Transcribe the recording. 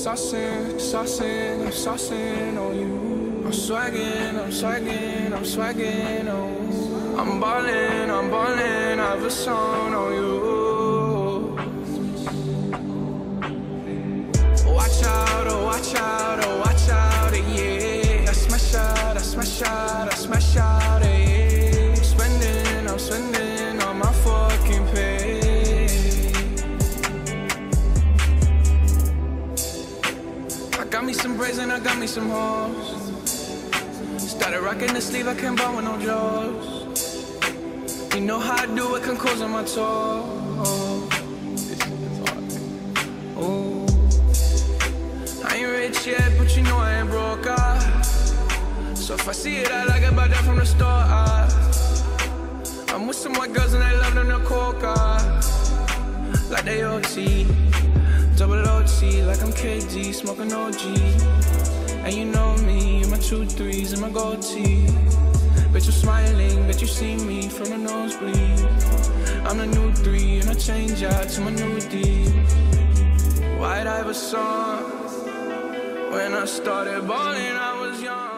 I'm saucing on you. I'm swagging, oh. I'm ballin', I have a song on you. Watch out, oh, watch out, oh, watch out, yeah. I smash out, yeah. I'm spending on my fucking pay. I got me some braids and I got me some hoes. Started rocking the sleeve, I can't buy with no jaws. You know how I do it, can cause on my toes. Oh, I ain't rich yet, but you know I ain't broke, so if I see it, I like it, buy that from the store, I'm with some white girls and they love them to coca, like they OT, double OT, like I'm KD, smoking OG. And you know me, my 2 3s and my gold tee. Bet you're smiling, bet you see me from the nosebleed. I'm the new 3 and I change out to my new D. White Iverson, when I started balling I was young.